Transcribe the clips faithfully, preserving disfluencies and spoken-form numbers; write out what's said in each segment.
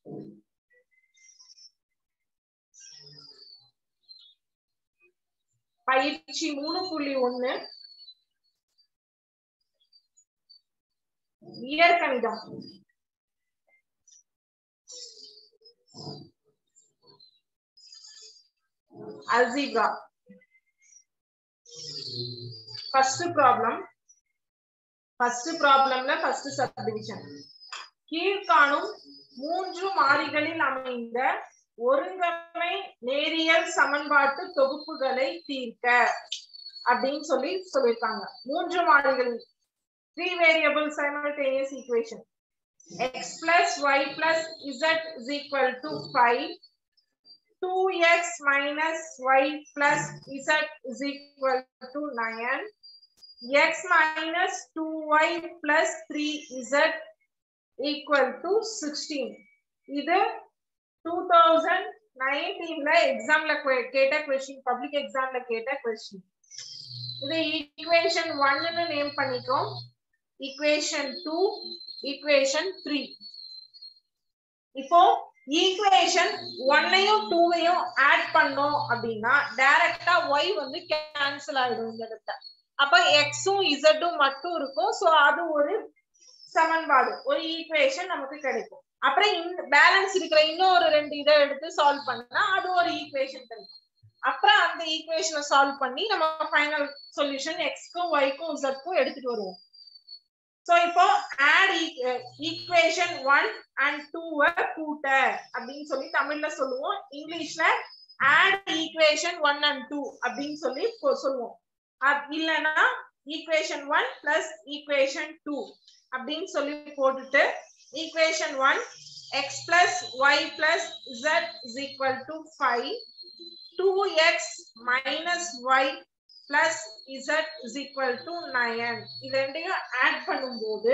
பயிற்சி மூணு புள்ளி ஒன்னு இயற்கணிதம். Algebra. First problem. First problemல first subdivision. கீழ்காணும் மூன்று மாறிகளில் அமைந்த ஒருங்கமை நேரியல் சமன்பாட்டு தொகுப்புகளை தீர்க்க அப்படின்னு சொல்லி சொல்லிருக்காங்க. மூன்று மாறிகள், three variable simultaneous equation. X plus y plus z is equal to five. two x minus y plus z is equal to nine. X minus two y plus three z equal to sixteen. இது two thousand nineteen ல எக்ஸாம்ல கேட்ட question, public எக்ஸாம்ல கேட்ட question. இது equation one ன்னு name பண்ணிட்டோம். Equation two, equation three. இப்போ ஈக்குவேஷன் one ஐயும் two ஐயும் ஆட் பண்ணோம் அப்படினா டைரக்ட்டா y வந்து கேன்சல் ஆயிடும் இந்த இடத்துல. அப்ப x உம் z உம் மட்டும் இருக்கும். சோ அது ஒரு சமன்பாடு, ஒரு ஈக்குவேஷன் நமக்கு கிடைக்கும். அப்புறம் இந்த பேலன்ஸ் இருக்கிற இன்னொரு ரெண்டு இதை எடுத்து சால்வ் பண்ணா அது ஒரு ஈக்குவேஷன் கிடைக்கும். அப்புறம் அந்த ஈக்குவேஷனை சால்வ் பண்ணி நம்ம ஃபைனல் சொல்யூஷன் x-க்கும் y-க்கும் z-க்கும் எடுத்துட்டு வருவோம். சோ இப்போ add equation one and two கூட்ட அப்படினு சொல்லி தமிழ்ல சொல்லுவோம். இங்கிலீஷ்ல add equation one and two அப்படினு சொல்லி சொல்லுவோம். இல்லனா equation one plus equation two அப்படினு சொல்லி போட்டுட்டு equation one x plus y plus z is equal to five. two x minus y plus z is equal to nine. இது ரெண்டையும் add பண்ணும்போது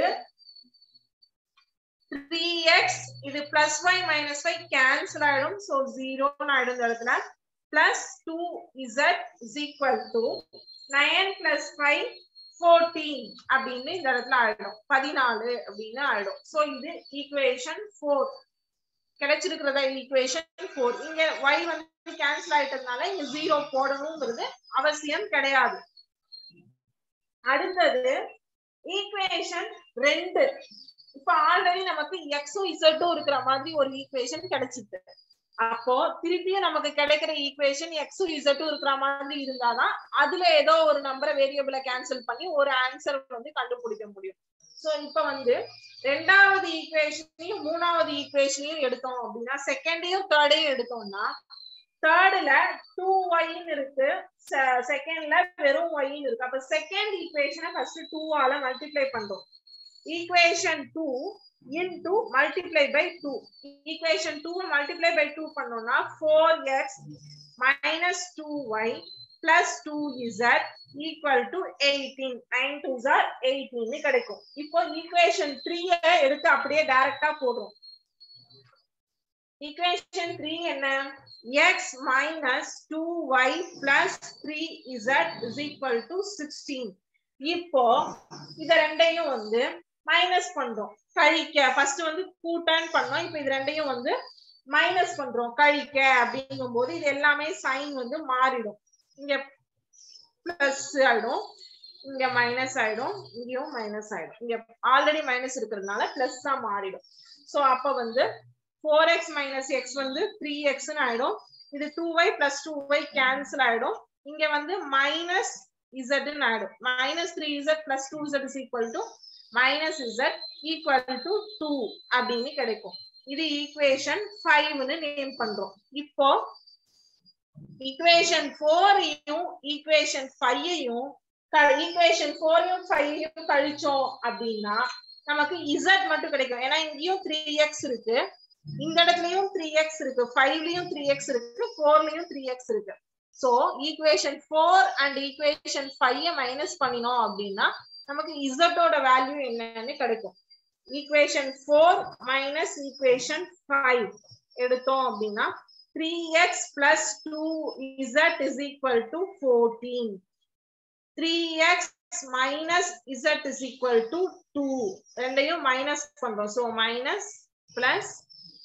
three x இது plus y minus y cancel ஆயிடும். So zero ன்னு ஆயிடும் இந்த இடத்துல. plus two z is equal to nine plus five fourteen அப்படின்னு இந்த இடத்துல ஆயிடும். பதினாலு அப்படின்னு ஆயிடும். சோ இது ஈக்குவேஷன் four கிடைச்சிருக்கிறதா ஈக்குவேஷன் four. இங்க y வந்து கேன்சல் ஆயிட்டதுனால இங்க zero போடணும்ங்கிறது அவசியம் கிடையாது. அடுத்தது ஈக்குவேஷன் two. இப்ப ஆல்ரெடி நமக்கு x உம் z உம் இருக்கிற மாதிரி ஒரு ஈக்குவேஷன் கிடைச்சிட்டு, அப்போ திருப்பியும் நமக்கு கிடைக்கிற ஈக்குவேஷன் x உம் z உம் இருக்கிற மாதிரி இருந்தாதான் அதுல ஏதோ ஒரு நம்பரை வேரியபிளை கேன்சல் பண்ணி ஒரு ஆன்சர் வந்து கண்டுபிடிக்க முடியும். சோ இப்ப வந்து ரெண்டாவது ஈக்குவேஷனையும் மூணாவது ஈக்குவேஷனையும் எடுத்தோம் அப்படின்னா செகண்டையும் தேர்டையும் எடுத்தோம்னா தேர்ட்ல two y ன்னு இருக்கு, செகண்ட்ல வெறும் y ன்னு இருக்கு. அப்ப செகண்ட் ஈக்குவேஷனை ஃபர்ஸ்ட் two ஆல மல்டிப்ளை பண்றோம். Equation two into multiply by two. equation two multiply by two பண்ணோம்னா four x minus two y plus two z equal to eighteen. nine twos are eighteen ன்னு கிடைக்கும். இப்போ equation three எடுத்து அப்படியே டைரக்ட்டா போடுறோம். equation three என்ன? x minus two y plus three z is equal to sixteen. இப்போ இத ரெண்டையும் வந்து மைனஸ் பண்றோம், கழிக்க. ஃபர்ஸ்ட் வந்து கூட்டன்னு பண்ணோம், இப்போ இது ரெண்டையும் வந்து மைனஸ் பண்றோம், கழிக்க அப்படிங்கும்போது இது எல்லாமே சைன் வந்து மாறிடும். இங்க பிளஸ் ஆயிடும், இங்க மைனஸ் ஆயிடும், இங்கேயும் மைனஸ் ஆயிடும். இங்க ஆல்ரெடி மைனஸ் இருக்கிறதுனால பிளஸ் தான் மாறிடும். சோ அப்ப வந்து four x minus x வந்து three x ன்னு ஆயிடும். இது two y plus two y cancel ஆயிடும். இங்க வந்து மைனஸ் z ன்னு ஆயிடும். minus three z plus two z is equal to minus z equal to two அப்படின்னு கிடைக்கும். இது ஈக்குவேஷன் five ன்னு நேம் பண்றோம். இப்போ ஈக்குவேஷன் four ஐயும் ஈக்குவேஷன் five ஐயும் ஈக்குவேஷன் four ஐயும் five ஐயும் கழிச்சோம் அப்படின்னா நமக்கு z மட்டும் கிடைக்கும். ஏன்னா இங்கேயும் three x இருக்கு, இந்த இடத்துலயும் three x இருக்கு, five லயும் three x இருக்கு, four லயும் three x இருக்கு. So equation four and equation five minus பண்ணினோம் அப்படின்னா நமக்கு z ஓட வேல்யூ என்னன்னு கிடைக்கும். Equation four minus equation five எடுத்தோம் அப்படின்னா three x plus two z is equal to fourteen. three x minus z is equal to two. ரெண்டையும் minus பண்றோம். So minus plus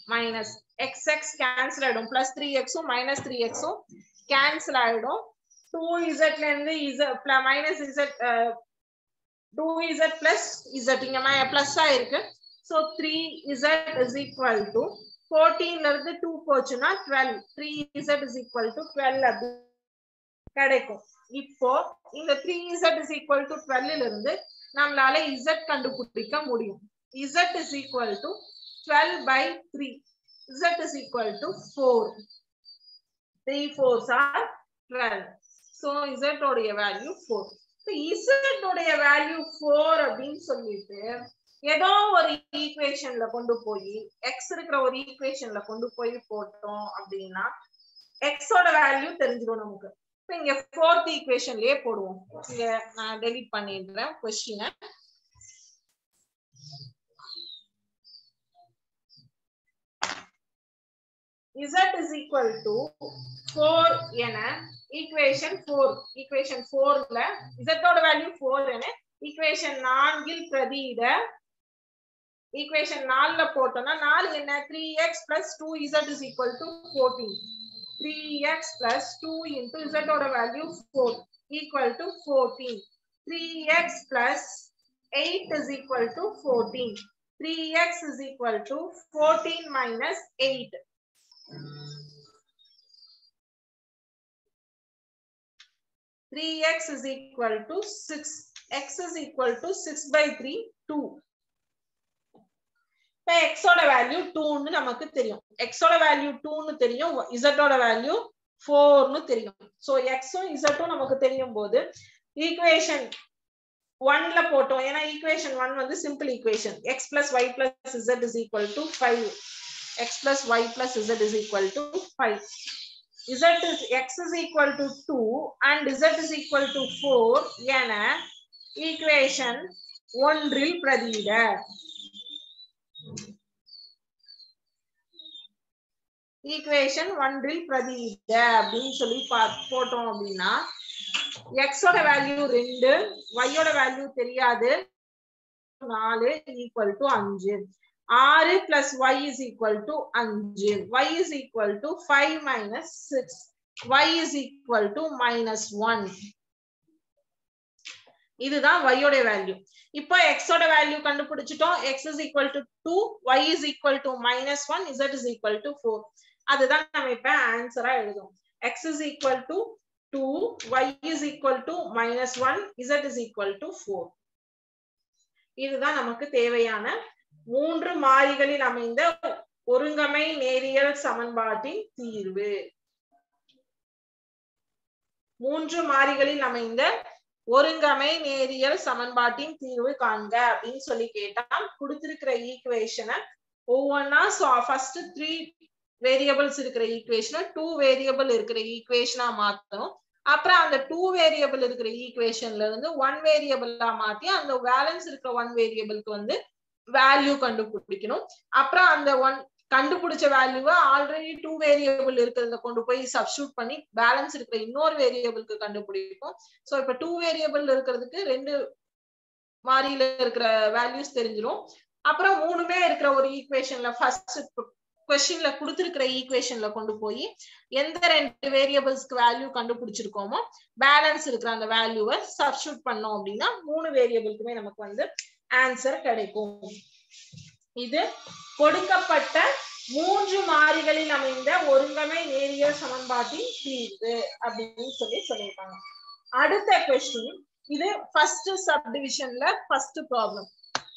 minus xx cancel ஆயிடும் plus three x minus three x cancel ஆயிடும் two z ல இருந்து z minus z two z plus z இங்க plus ஆ இருக்கு so three z is equal to fourteen ல இருந்து two போச்சுனா twelve three z is equal to twelve அப்படி கிடைக்கும் இப்போ இந்த three z is equal to twelve ல இருந்து நம்மளால z கண்டுபிடிக்க முடியும் z is equal to twelve by three z is equal to four three fours are twelve so z உடைய வேல்யூ four so z உடைய வேல்யூ four அப்படினு சொல்லிட்டு ஏதோ ஒரு ஈக்குவேஷன்ல கொண்டு போய் x இருக்கிற ஒரு ஈக்குவேஷன்ல கொண்டு போய் போட்டோம் அப்படினா x ஓட வேல்யூ தெரிஞ்சிரும் நமக்கு இப்போ இங்க fourth ஈக்குவேஷன்லயே போடுவோம் இங்க நான் டெலீட் பண்ணிடுறேன் question z is equal to four என equation four equation four ல z ஓட வேல்யூ four என equation four இல் பிரதியிட equation four ல போட்டோம்னா four என்ன three x plus two z is equal to fourteen three x plus two into z ஓட value four equal to fourteen three x plus eight is equal to fourteen three x is equal to fourteen minus eight three x is equal to six x is equal to six by three two இப்போ x ஓட value two ன்னு நமக்கு தெரியும் x ஓட value two ன்னு தெரியும் z ஓட value four ன்னு தெரியும் சோ x உம் z உம் நமக்கு தெரியும்போது ஈக்குவேஷன் one ல போட்டோம் ஏனா ஈக்குவேஷன் one வந்து simple equation x plus y plus z is equal to five x plus y plus z is equal to five z is x is equal to two and z is equal to four என equation one இல் பிரதியிட equation one இல் பிரதியிட அப்படினு சொல்லி போட்டோம் அப்படினா x ஓட வேல்யூ two y ஓட வேல்யூ தெரியாது four equal to five six plus y is equal to five y is equal to five minus six y is equal to minus one இதுதான் y ஓட வேல்யூ இப்போ x ஓட value கண்டுபிடிச்சிட்டோம் x is equal to two y is equal to minus one z is equal to four அதுதான் நாம இப்ப ஆன்சரா எழுதுவோம் x is equal to two y is equal to minus one z is equal to four இதுதான் நமக்கு தேவையான மூன்று மாறிகளில் அமைந்த ஒருங்கமை நேரியல் சமன்பாட்டின் தீர்வு மூன்று மாறிகளில் அமைந்த ஒருங்கமை நேரியல் சமன்பாட்டின் தீர்வு காண்க அப்படின்னு சொல்லி கேட்டா கொடுத்திருக்கிற ஈக்குவேஷனை ஒவ்வொன்னா ஃபர்ஸ்ட் three வேரியபிள்ஸ் இருக்கிற ஈக்குவேஷனை two வேரியபிள் இருக்கிற ஈக்குவேஷனா மாத்தணும் அப்புறம் அந்த two வேரியபிள் இருக்கிற ஈக்குவேஷன்ல இருந்து one வேரியபிளா மாத்தி அந்த பேலன்ஸ் இருக்கிற one வேரியபிளுக்கு வந்து வேல்யூ கண்டுபிடிக்கணும் அப்புறம் அந்த one கண்டுபிடிச்ச வேல்யூவை ஆல்ரெடி two வேரியபிள் இருக்கிறத கொண்டு போய் சப்ஸ்டிட்யூட் பண்ணி பேலன்ஸ் இருக்கிற இன்னொரு வேரியபிளுக்கு கண்டுபிடிப்போம் சோ இப்ப two வேரியபிள் இருக்கிறதுக்கு ரெண்டு மாறியில இருக்கிற வேல்யூஸ் தெரிஞ்சிரும் அப்புறம் மூணுமே இருக்கிற ஒரு ஈக்குவேஷன்ல ஃபர்ஸ்ட் क्वेश्चनல கொடுத்திருக்கிற ஈக்குவேஷன்ல கொண்டு போய் எந்த ரெண்டு வேரியபிள்ஸ்க்கு வேல்யூ கண்டுபிடிச்சிருக்கோமோ பேலன்ஸ் இருக்கிற அந்த வேல்யூவை சப்ஸ்டிட்யூட் பண்ணோம் அப்படினா மூணு வேரியபிளுக்குமே நமக்கு வந்து ஆன்சர் கிடைக்கும் இது கொடுக்கப்பட்ட மூன்று மாறிகளில் அமைந்த ஒருங்கமை நேரியல் சமன்பாட்டின் தீர்வு அப்படின்னு சொல்லி சொல்லிருக்காங்க அடுத்த क्वेश्चन இது ஃபர்ஸ்ட் சப்டிவிஷன்ல ஃபர்ஸ்ட் ப்ராப்ளம்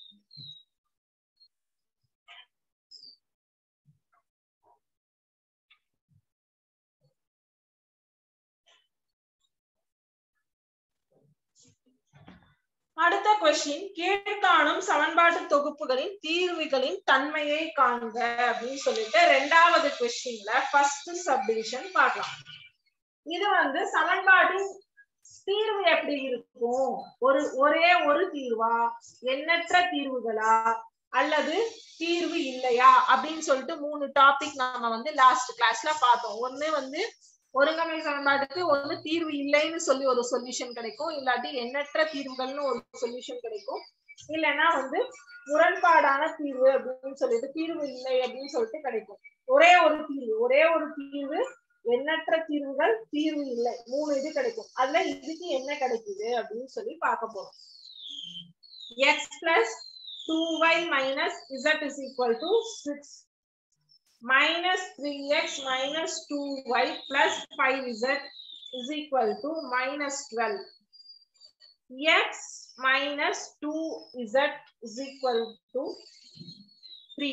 அடுத்த क्वेश्चन கீழ்காணும் சமன்பாட்டு தொகுப்புகளின் தீர்வுகளின் தன்மையை காண்க அப்படின்னு சொல்லிட்டு இரண்டாவது क्वेश्चनல ஃபர்ஸ்ட் சப்டிவிஷன் பார்க்கலாம் இது வந்து சமன்பாட்டின் தீர்வு எப்படி இருக்கும் ஒரு ஒரே ஒரு தீர்வா எண்ணற்ற தீர்வுகளா அல்லது தீர்வு இல்லையா அப்படின்னு சொல்லிட்டு மூணு டாபிக் நாம வந்து லாஸ்ட் கிளாஸ்ல பார்த்தோம் ஒண்ணு வந்து ஒருங்கமை சமன்பாட்டுக்கு ஒண்ணு தீர்வு இல்லைன்னு சொல்லி ஒரு சொல்யூஷன் கிடைக்கும் இல்லாட்டி எண்ணற்ற தீர்வுகள்னு ஒரு சொல்யூஷன் கிடைக்கும் இல்லைன்னா வந்து முரண்பாடான தீர்வு அப்படின்னு சொல்லிட்டு தீர்வு இல்லை அப்படின்னு சொல்லிட்டு கிடைக்கும். ஒரே ஒரு தீர்வு ஒரே ஒரு தீர்வு எண்ணற்ற தீர்வுகள் தீர்வு இல்லை மூணு இது கிடைக்கும். அதுல இதுக்கு என்ன கிடைக்குது அப்படின்னு சொல்லி பார்க்க போறோம். x plus two y minus z is equal to six minus three x minus two y plus five z is equal to minus twelve. X minus two z is equal to three.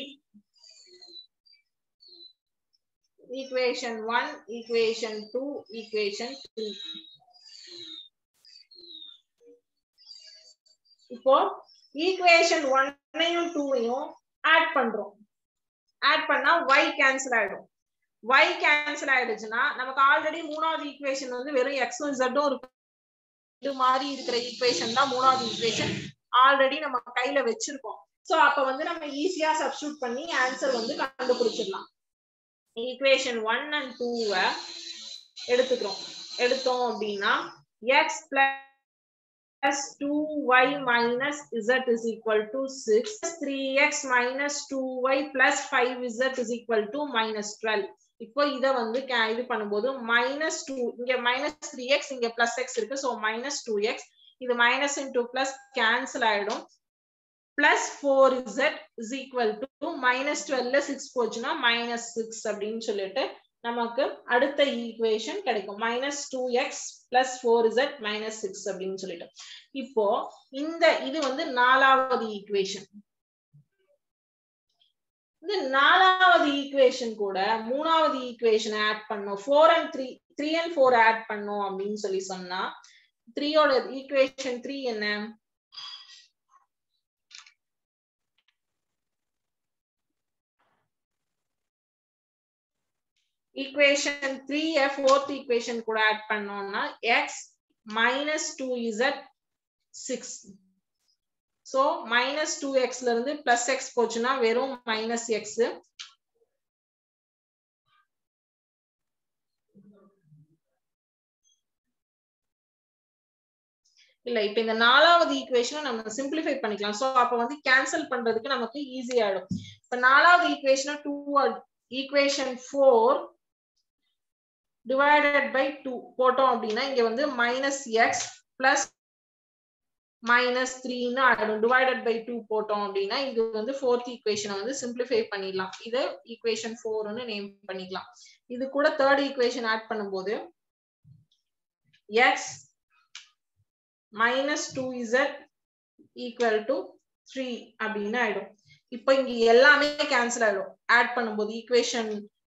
Equation one, equation two, equation three. இப்போ equation one ஐயும் two ஐயும் add பண்றோம். Add பண்ணா y cancel ஆயிடும். y cancel ஆயிடுச்சுன்னா நமக்கு already மூணாவது equation வந்து வெறும் x உம் z உம் இருக்கு. இது மாதிரி இருக்கிற ஈக்குவேஷன் தான் மூணாவது ஈக்குவேஷன். ஆல்ரெடி நம்ம கையில வச்சிருக்கோம். சோ அப்ப வந்து நம்ம ஈஸியா சப்ஸ்டிட்யூட் பண்ணி ஆன்சர் வந்து கண்டுபிடிச்சிடலாம். ஈக்குவேஷன் one and two எடுத்துக்கிறோம். எடுத்தோம் அப்படின்னா x plus two y minus z is equal to six, three x minus two y plus five z is equal to minus twelve. இப்போ இத வந்து இது பண்ணும்போது minus two, இங்க minus three x, இங்க plus x இருக்கு. so minus two x, இது minus into plus cancel ஆயிடும். plus four z is equal to minus twelve ல six போச்சுன்னா minus six அப்படின்னு சொல்லிட்டு நமக்கு அடுத்த ஈக்குவேஷன் கிடைக்கும். minus two x plus four z minus six அப்படின்னு சொல்லிட்டு. இப்போ இந்த இது வந்து நாலாவது ஈக்குவேஷன். இந்த நாலாவது ஈக்குவேஷன் கூட மூணாவது ஈக்குவேஷன் ஆட் பண்ணோம். four and three, three and four add பண்ணோம் அப்படின்னு சொல்லி சொன்னா three ஓட ஈக்குவேஷன் three என்ன? equation three fourth equation கூட ஆட் பண்ணோம்னா x minus two z six. so minus two x ல இருந்து plus x போச்சுன்னா வெறும் minus x. இல்ல இப்ப இந்த நாலாவது ஈக்குவேஷனை நம்ம சிம்பிளிஃபை பண்ணிக்கலாம். சோ அப்ப வந்து கேன்சல் பண்றதுக்கு நமக்கு ஈஸி ஆயிடும். இப்ப நாலாவது ஈக்குவேஷனை two equation four divided by two போட்டோம் அப்படின்னா இங்க வந்து minus x plus minus three ன்னு ஆயிடும். divided by two போட்டோம் அப்படின்னா இது வந்து fourth equation வந்து simplify பண்ணிடலாம். இது equation four ன்னு நேம் பண்ணிக்கலாம். இது கூட third equation ஆட் பண்ணும்போது x minus two z equal to three அப்படின்னு ஆயிடும். இப்போ இங்க எல்லாமே கேன்சல் ஆயிடும். ஆட் பண்ணும்போது equation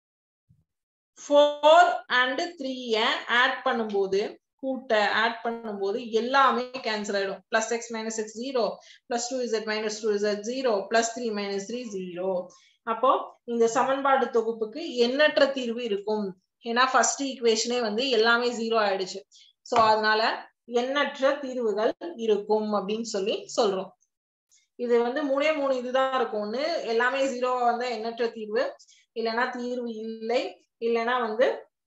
four and three add பண்ணும்போது கூட்ட ஆட் பண்ணும்போது எல்லாமே கேன்சல் ஆயிடும். plus x minus x zero, plus two z minus two z zero, plus three minus three zero. அப்போ இந்த சமன்பாடு தொகுப்புக்கு எண்ணற்ற தீர்வு இருக்கும். ஏன்னா ஃபர்ஸ்ட் ஈக்குவேஷனே வந்து எல்லாமே ஜீரோ ஆயிடுச்சு. சோ அதனால எண்ணற்ற தீர்வுகள் இருக்கும் அப்படின்னு சொல்லி சொல்றோம். இது வந்து மூணே மூணு இதுதான் இருக்கும். ஒண்ணு எல்லாமே ஜீரோவா வந்தா எண்ணற்ற தீர்வு, இல்லைன்னா தீர்வு இல்லை, இல்லைன்னா வந்து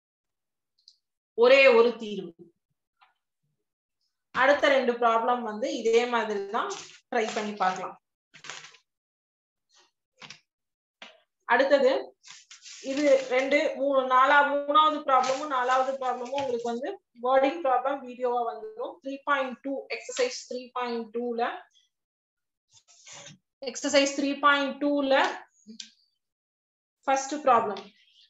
ஒரே ஒரு தீர்வு. அடுத்த ரெண்டு ப்ராப்ளம் வந்து இதே மாதிரி தான் ட்ரை பண்ணி பார்க்கலாம். அடுத்தது இது ரெண்டு மூணு நாலா மூணாவது ப்ராப்ளமும் நாலாவது ப்ராப்ளமும் உங்களுக்கு வந்து வேர்டிங் ப்ராப்ளம் வீடியோவா வந்துடும். Three point two exercise three point டூல எக்ஸசைஸ் த்ரீ பாயிண்ட் டூல ஃபர்ஸ்ட் ப்ராப்ளம்.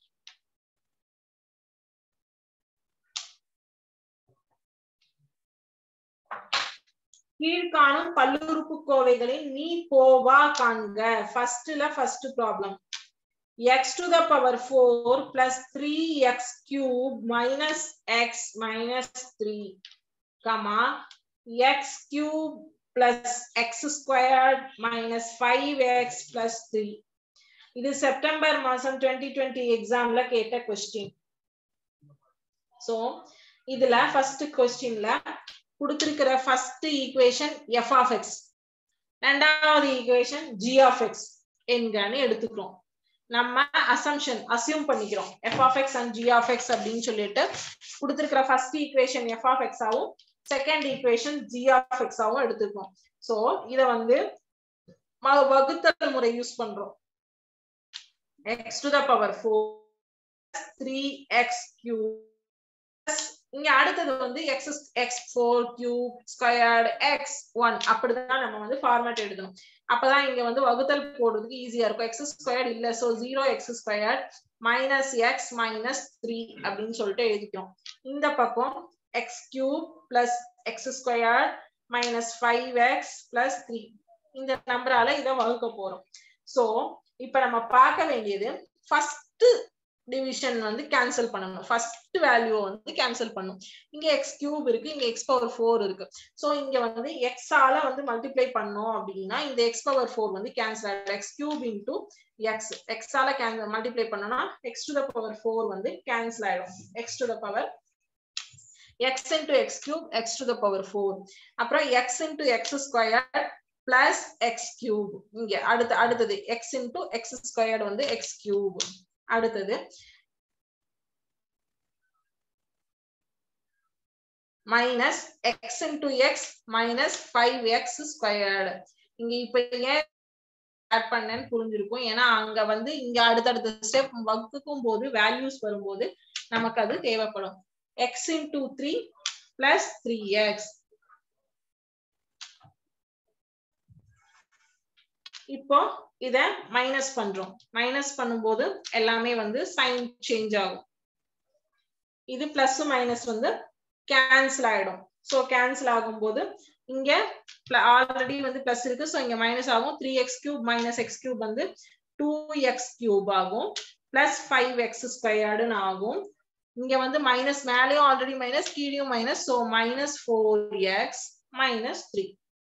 கீழ்காணும் பல்லுறுப்புக்கோவைகளின் நீ போவா காண்க. ஃபர்ஸ்ட்ல first problem x to the power four plus three x cube minus x minus three comma x cube plus x squared minus five x plus three. இது September மாசம் twenty twenty எக்ஸாம்ல கேட்ட क्वेश्चन. சோ இதுல first क्वेश्चनல கொடுத்திருக்கிற first equation f of x, இரண்டாவது equation g of x என்கன்னு எடுத்துக்கிறோம். நம்ம அசம்ஷன் அசியூம் பண்ணிக்கிறோம் f of x and g of x அப்படின்னு சொல்லிட்டு கொடுத்திருக்கிற first equation f of x ஆவும் second equation g of x ஆவும் எடுத்துக்கிறோம். சோ இத வந்து வகுத்தல் முறை யூஸ் பண்றோம். x to the power four three x cube. இங்க அடுத்தது வந்து x x four cube squared x one அப்படிதான் நம்ம வந்து ஃபார்மட் எழுதணும். அப்பதான் இங்க வந்து வகுத்தல் போடுறதுக்கு ஈஸியா இருக்கும். x squared இல்ல, so zero x squared minus x minus three அப்படின்னு சொல்லிட்டு எழுதிக்கிறோம். இந்த பக்கம் x cube plus x squared minus five x plus three இந்த நம்பரால இத வகுக்க போறோம். சோ இப்ப நம்ம பார்க்க வேண்டியது ஃபர்ஸ்ட் டிவிஷன் வந்து கேன்சல் பண்ணணும். ஃபர்ஸ்ட் வேல்யூ வந்து கேன்சல் பண்ணணும். இங்க x cube இருக்கு, இங்க x power four இருக்கு. சோ இங்க வந்து x ஆல வந்து மல்டிப்ளை பண்ணோம் அப்படினா இந்த x power four வந்து கேன்சல் ஆயிடும். x cube into x x ஆல கேன்சல் மல்டிப்ளை பண்ணோம்னா x to the power four வந்து கேன்சல் ஆயிடும். x to the power x into x cube x to the power four. அப்புறம் x into x squared plus x cube. இங்க அடுத்து அடுத்தது x into x squared வந்து x cube. அடுத்தது minus x into x minus five x squared. இங்க இப்ப ஏன் add பண்ணேன்னு புரிஞ்சிருக்கும். ஏன்னா அங்க வந்து இங்க அடுத்தடுத்த ஸ்டெப் வகுக்கும் போது வேல்யூஸ் வரும்போது நமக்கு அது தேவைப்படும். x into three plus three x. இப்போ இத மைனஸ் பண்றோம். மைனஸ் பண்ணும்போது எல்லாமே வந்து சைன் சேஞ்ச் ஆகும். இது பிளஸ் மைனஸ் வந்து கேன்சல் ஆயிடும். சோ கேன்சல் ஆகும்போது இங்க ஆல்ரெடி வந்து பிளஸ் இருக்கு, சோ இங்க மைனஸ் ஆகும். three x cube minus x cube வந்து two x cube ஆகும். பிளஸ் five x squared ஆகும். இங்க வந்து மைனஸ் மேலேயும் ஆல்ரெடி மைனஸ், கீழேயும் minus, so minus four x minus three.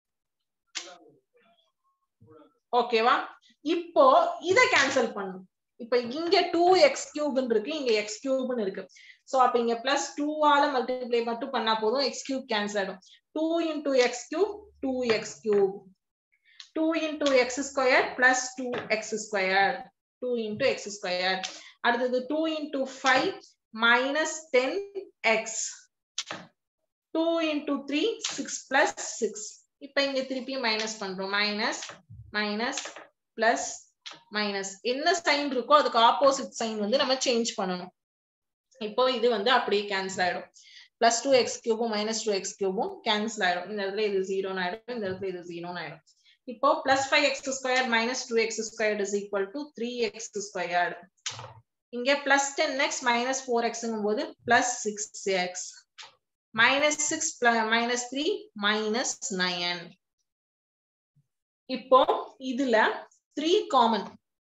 ஓகேவா? இப்போ இத கேன்சல் பண்ணனும். இப்போ இங்க two x cube இருக்கு, இங்க x cube இருக்கு. சோ அப்ப இங்க plus two ஆல மல்டிப்ளை மட்டும் பண்ணா போதும், x cube கேன்சல் ஆயிடும். two into x cube two x cube. two into x squared plus two x squared. two into x squared. அடுத்தது two into five minus ten x. two into three six plus six. இப்போ இங்க திருப்பி minus பண்றோம். Minus minus plus minus என்ன sign இருக்கோ அதுக்கு opposite sign வந்து நம்ம சேஞ்ச் பண்ணணும். இப்போ இது வந்து அப்படியே கேன்சல் ஆயிடும். பிளஸ் டூ எக்ஸ் கியூபும் மைனஸ் டூ எக்ஸ் கியூபும் கேன்சல் ஆயிடும். இந்த இடத்துல இது ஜீரோ ஆயிடும், இந்த இடத்துல இது ஜீரோ ஆயிடும். இப்போ plus five x square minus two x square is equal to three x squared. இங்க plus ten x minus four எக்ஸ்ங்கும் போது plus six x minus six minus three minus nine. இப்போ இதுல three காமன்.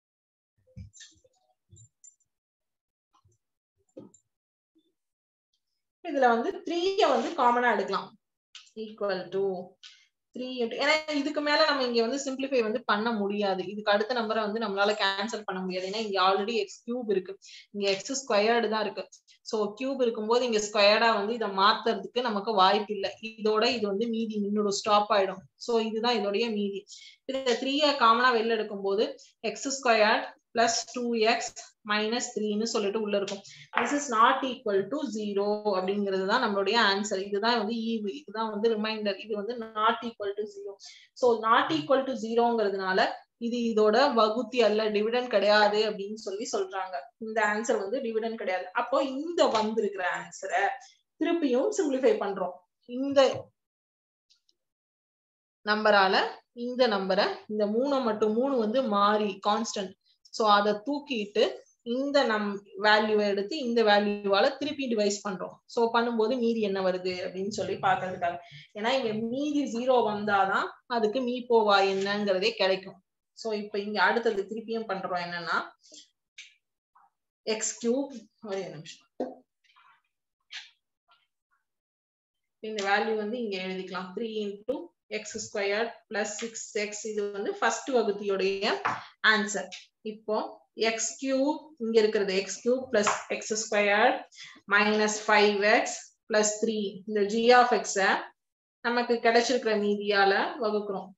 இதுல வந்து three வந்து காமனா எடுக்கலாம். Equal to three. ஏன்னா இதுக்கு மேல நம்ம இங்க வந்து சிம்பிளிஃபை வந்து பண்ண முடியாது. இதுக்கு அடுத்த நம்பரை வந்து நம்மளால கேன்சல் பண்ண முடியாது. ஏன்னா இங்க ஆல்ரெடி எக்ஸ் கியூப் இருக்கு, இங்க எக்ஸ் ஸ்கொயர்டு தான் இருக்கு. சோ கியூப் இருக்கும்போது இங்க ஸ்கொயர்டா வந்து இதை மாத்துறதுக்கு நமக்கு வாய்ப்பு இல்லை. இதோட இது வந்து மீதி நின்னோட ஸ்டாப் ஆயிடும். சோ இதுதான் இதோடைய மீதி. இத த்ரீய காமனா வெளில எடுக்கும் போது x squared plus two x minus த்ரீன்னு சொல்லிட்டு உள்ள இருக்கும். This is not equal to zero அப்படிங்கிறது தான் நம்மளுடைய ஆன்சர். இதுதான் வந்து ஈவு, இதுதான் வந்து ரிமைண்டர். இது வந்து not equal to zero. So not equal to ஜீரோங்கிறதுனால இது இதோட வகுத்தி அல்ல, டிவிடெண்ட் கிடையாது அப்படின்னு சொல்லி சொல்றாங்க. இந்த ஆன்சர் வந்து டிவிடெண்ட் கிடையாது. அப்போ இந்த வந்திருக்கிற ஆன்சரை திருப்பியும் சிம்பிளிஃபை பண்றோம். இந்த நம்பரால இந்த நம்பரை, இந்த மூணு மட்டும், மூணு வந்து மாறி கான்ஸ்டன்ட், சோ அதை தூக்கிட்டு இந்த நம் வேல்யூவை எடுத்து இந்த வேல்யூவால திருப்பி டிவைஸ் பண்றோம். சோ பண்ணும்போது மீதி என்ன வருது அப்படின்னு சொல்லி பாக்குறதுக்காக. ஏன்னா இங்க மீதி ஜீரோ வந்தாதான் அதுக்கு மீ போவா என்னங்கிறதே கிடைக்கும். சோ இப்ப இங்க அடுத்தது திருப்பியும் பண்றோம். என்னன்னா எக்ஸ் கியூப், ஒரே நிமிஷம், இந்த வேல்யூ வந்து இங்க எழுதிக்கலாம். Three into x square plus six x. இது வந்து ஃபர்ஸ்ட் வகுதியோடைய ஆன்சர். இப்போ x cube இங்க இருக்கிறது x cube plus x squared minus five x plus three. இந்த g of x நமக்கு கிடைச்சிருக்கிற மீதியால வகுக்கிறோம்.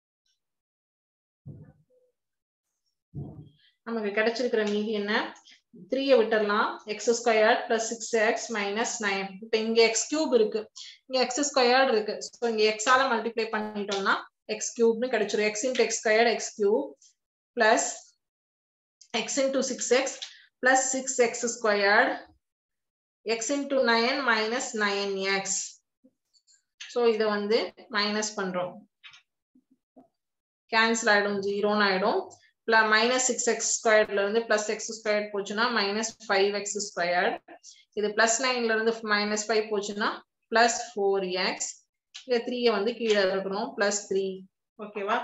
நமக்கு கிடைச்சிருக்கிற மீதி என்ன? three விட்டுறலாம் x squared plus six x minus nine. இப்போ இங்க x cube இருக்கு, இங்க x squared இருக்கு. சோ இங்க x ஆல மல்டிப்ளை பண்ணிட்டோம்னா x cube னு கிடைச்சிரும். x into x squared x cube plus x into six x plus six x squared x into nine minus nine x. So இத வந்து மைனஸ் பண்றோம். கேன்சல் ஆயிடும், zero ஆயிடும். plus minus six x squared ல இருந்து plus x squared போச்சுனா minus five x squared. இது plus nine ல இருந்து minus five போச்சுனா plus four x. இந்த three வந்து கீழ இருக்கணும் plus three. ஓகேவா?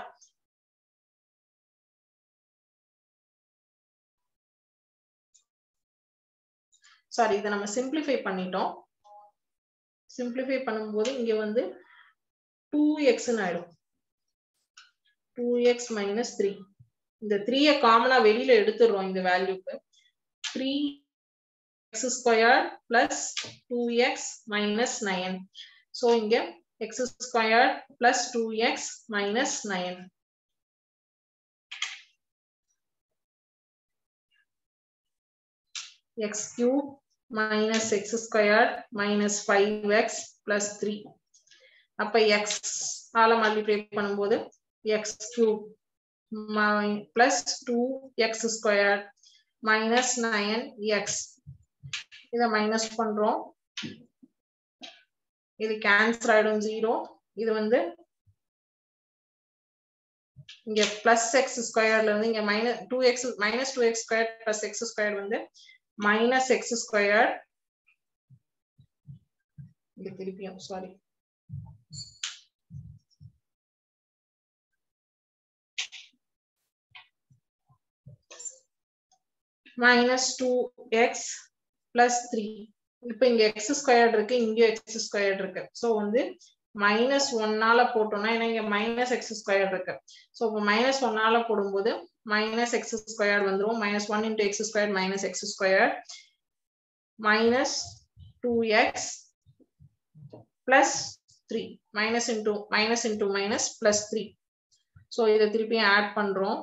சாரி, இத நம்ம சிம்பிளிஃபை பண்ணிட்டோம். சிம்பிளிஃபை பண்ணும்போது இங்க வந்து two x ன்னு ஆயிடும். two x minus three. இந்த three காமனா வெளியில எடுத்துறோம் இந்த வேல்யூக்கு. three x squared plus two x minus nine. So இங்க x squared plus two x minus nine. x cube minus x squared minus five x plus three. அப்ப x ஆல multiply பண்ணும்போது x cube plus two x squared minus nine x. இத minus பண்றோம். இது cancel ஆயிடும் zero. இது வந்து இங்க plus x squared ல இருந்து இங்க minus two x minus two x squared plus x squared வந்து minus x squared. இது திருப்பியும் sorry minus two x plus three. இப்போ இங்க x squared இருக்கு, இங்க x squared இருக்கு. சோ வந்து minus one ஆல போட்டோம்னா ஏன்னா இங்க minus x squared இருக்கு. சோ இப்போ minus one ஆல போடும்போது minus x squared வந்துரும். minus one into x squared minus x squared minus two x plus three. minus into minus into minus plus three. So இத திருப்பி ஆட் பண்றோம்.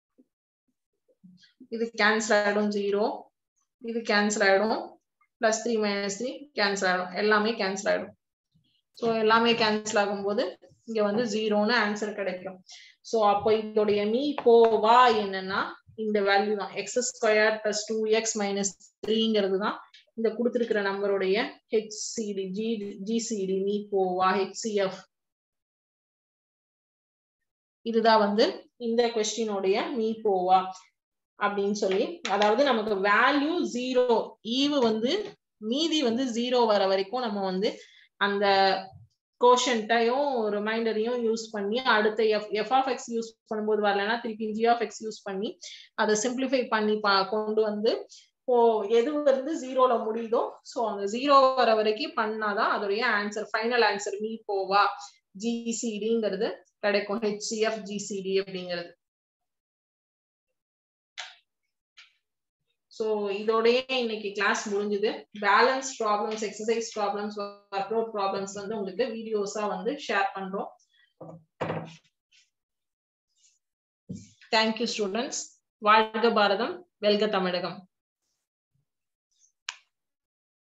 இது cancel ஆயிடும் zero. இது கேன்சல் ஆயிடும். plus three minus three cancel ஆயிடும். எல்லாமே கேன்சல் ஆயிடும். சோ எல்லாமே கேன்சல் ஆகும்போது இங்க வந்து zero ன்னு ஆன்சர் கிடைக்கும். சோ அப்போ இதோடைய மீ போவா என்னன்னா இந்த வேல்யூ தான். x squared plus two x minus three ங்கிறது தான் இந்த கொடுத்திருக்கிற நம்பருடைய H C D G C D மீ போவா H C F. இதுதான் வந்து இந்த क्वेश्चनோடைய மீ போவா அப்படின்னு சொல்லி, அதாவது நமக்கு வேல்யூ ஜீரோ ஈவு வந்து மீதி வந்து ஜீரோ வர வரைக்கும் நம்ம வந்து அந்த கோஷன்ட்டையும் ரிமைண்டரையும் யூஸ் பண்ணி அடுத்த எஃப் ஆஃப் எக்ஸ் யூஸ் பண்ணும்போது வரலன்னா திருப்பி ஜி ஆஃப் எக்ஸ் யூஸ் பண்ணி அதை சிம்பிளிஃபை பண்ணி கொண்டு வந்து இப்போ எது வந்து ஜீரோல முடியுதோ ஸோ அந்த ஜீரோ வர வரைக்கும் பண்ணாதான் அதோடைய ஆன்சர் ஃபைனல் ஆன்சர் மீ போவா ஜிசிடிங்கிறது கிடைக்கும். ஹெச்சிஎஃப் ஜிசிடி அப்படிங்கிறது. சோ இதோடய இன்னைக்கு கிளாஸ் முடிஞ்சது. Balance problems, exercise problems, work out problems வந்து உங்களுக்கு வீடியோஸா வந்து ஷேர் பண்றோம். Thank you students. வாழ்க பாரதம், வெல்க தமிழகம்.